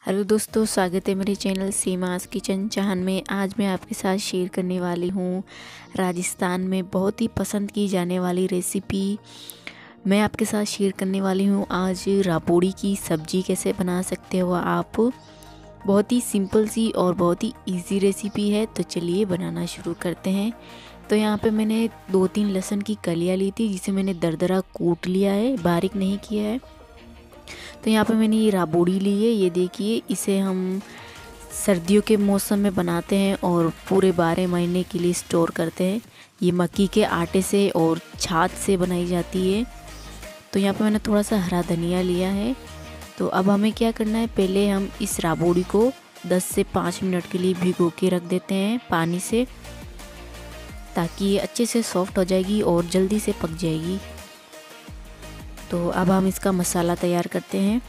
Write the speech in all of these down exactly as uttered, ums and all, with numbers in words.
Hello दोस्तों, स्वागत है मेरे चैनल सीमास किचन चौहान में। आज मैं आपके साथ शेयर करने वाली हूँ राजस्थान में बहुत ही पसंद की जाने वाली रेसिपी। मैं आपके साथ शेयर करने वाली हूँ आज राबोड़ी की सब्ज़ी कैसे बना सकते हो आप। बहुत ही सिंपल सी और बहुत ही इजी रेसिपी है, तो चलिए बनाना शुरू करते हैं। तो यहाँ पे मैंने दो तीन लहसुन की कलियाँ ली थी, जिसे मैंने दरदरा कूट लिया है, बारीक नहीं किया है। तो यहाँ पे मैंने ये राबोड़ी ली है, ये देखिए। इसे हम सर्दियों के मौसम में बनाते हैं और पूरे बारह महीने के लिए स्टोर करते हैं। ये मक्की के आटे से और छाछ से बनाई जाती है। तो यहाँ पे मैंने थोड़ा सा हरा धनिया लिया है। तो अब हमें क्या करना है, पहले हम इस राबोड़ी को दस से पाँच मिनट के लिए भिगो के रख देते हैं पानी से, ताकि ये अच्छे से सॉफ्ट हो जाएगी और जल्दी से पक जाएगी। तो अब हम इसका मसाला तैयार करते हैं।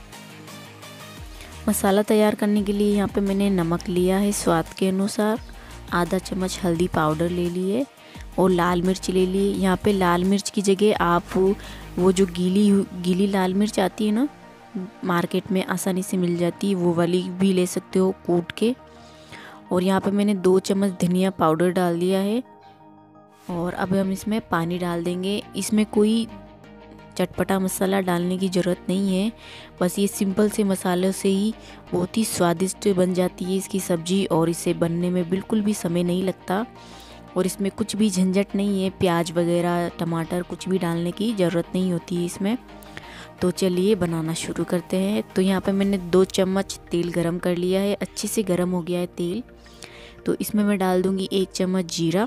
मसाला तैयार करने के लिए यहाँ पे मैंने नमक लिया है स्वाद के अनुसार, आधा चम्मच हल्दी पाउडर ले लिए और लाल मिर्च ले लिए। यहाँ पे लाल मिर्च की जगह आप वो जो गीली गीली लाल मिर्च आती है ना, मार्केट में आसानी से मिल जाती है, वो वाली भी ले सकते हो कूट के। और यहाँ पे मैंने दो चम्मच धनिया पाउडर डाल दिया है। और अब हम इसमें पानी डाल देंगे। इसमें कोई चटपटा मसाला डालने की ज़रूरत नहीं है, बस ये सिंपल से मसालों से ही बहुत ही स्वादिष्ट बन जाती है इसकी सब्ज़ी। और इसे बनने में बिल्कुल भी समय नहीं लगता और इसमें कुछ भी झंझट नहीं है, प्याज वगैरह टमाटर कुछ भी डालने की ज़रूरत नहीं होती है इसमें। तो चलिए बनाना शुरू करते हैं। तो यहाँ पे मैंने दो चम्मच तेल गरम कर लिया है, अच्छे से गरम हो गया है तेल। तो इसमें मैं डाल दूँगी एक चम्मच जीरा।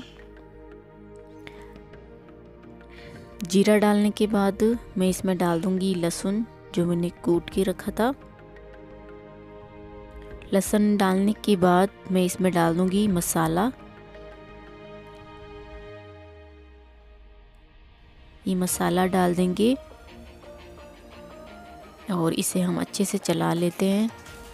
जीरा डालने के बाद मैं इसमें डाल दूंगी लहसुन जो मैंने कूट के रखा था। लहसुन डालने के बाद मैं इसमें डाल दूंगी मसाला। ये मसाला डाल देंगे और इसे हम अच्छे से चला लेते हैं।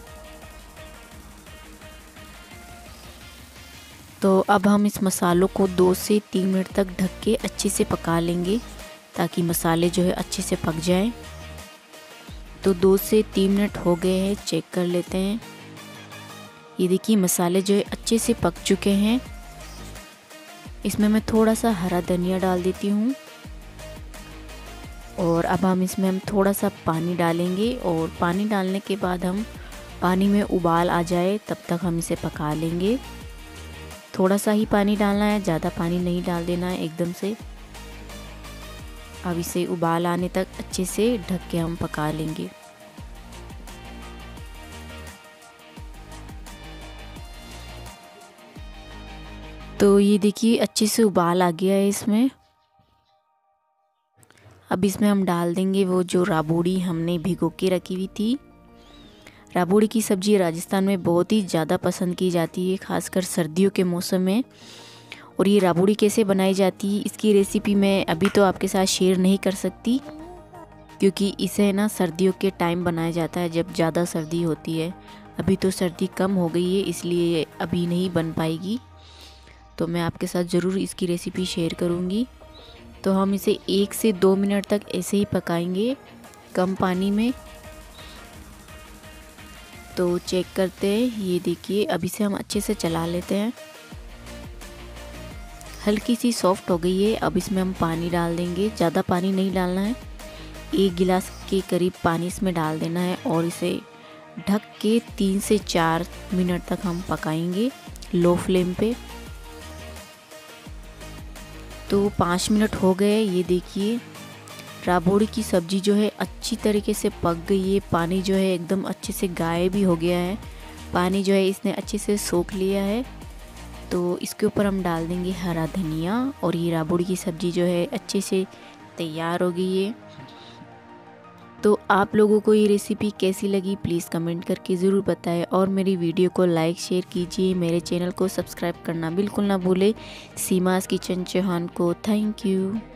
तो अब हम इस मसालों को दो से तीन मिनट तक ढक के अच्छे से पका लेंगे, ताकि मसाले जो है अच्छे से पक जाएं। तो दो से तीन मिनट हो गए हैं, चेक कर लेते हैं। ये देखिए मसाले जो है अच्छे से पक चुके हैं। इसमें मैं थोड़ा सा हरा धनिया डाल देती हूँ और अब हम इसमें हम थोड़ा सा पानी डालेंगे। और पानी डालने के बाद हम पानी में उबाल आ जाए तब तक हम इसे पका लेंगे। थोड़ा सा ही पानी डालना है, ज़्यादा पानी नहीं डाल देना है एकदम से। अब इसे उबाल आने तक अच्छे से ढक के हम पका लेंगे। तो ये देखिए अच्छे से उबाल आ गया है इसमें। अब इसमें हम डाल देंगे वो जो राबोड़ी हमने भिगो के रखी हुई थी। राबोड़ी की सब्ज़ी राजस्थान में बहुत ही ज़्यादा पसंद की जाती है, खासकर सर्दियों के मौसम में। और ये राबोड़ी कैसे बनाई जाती है, इसकी रेसिपी मैं अभी तो आपके साथ शेयर नहीं कर सकती, क्योंकि इसे ना सर्दियों के टाइम बनाया जाता है, जब ज़्यादा सर्दी होती है। अभी तो सर्दी कम हो गई है, इसलिए अभी नहीं बन पाएगी। तो मैं आपके साथ ज़रूर इसकी रेसिपी शेयर करूँगी। तो हम इसे एक से दो मिनट तक ऐसे ही पकाएंगे कम पानी में। तो चेक करते हैं, ये देखिए अब इसे हम अच्छे से चला लेते हैं। हल्की सी सॉफ्ट हो गई है। अब इसमें हम पानी डाल देंगे, ज़्यादा पानी नहीं डालना है, एक गिलास के करीब पानी इसमें डाल देना है। और इसे ढक के तीन से चार मिनट तक हम पकाएंगे लो फ्लेम पे। तो पाँच मिनट हो गए, ये देखिए राबोड़ी की सब्ज़ी जो है अच्छी तरीके से पक गई है। पानी जो है एकदम अच्छे से गायब भी हो गया है, पानी जो है इसने अच्छे से सोख लिया है। तो इसके ऊपर हम डाल देंगे हरा धनिया और ये राबोड़ी की सब्ज़ी जो है अच्छे से तैयार हो गई है। तो आप लोगों को ये रेसिपी कैसी लगी प्लीज़ कमेंट करके ज़रूर बताएं। और मेरी वीडियो को लाइक शेयर कीजिए, मेरे चैनल को सब्सक्राइब करना बिल्कुल ना भूलें। सीमास किचन चौहान को थैंक यू।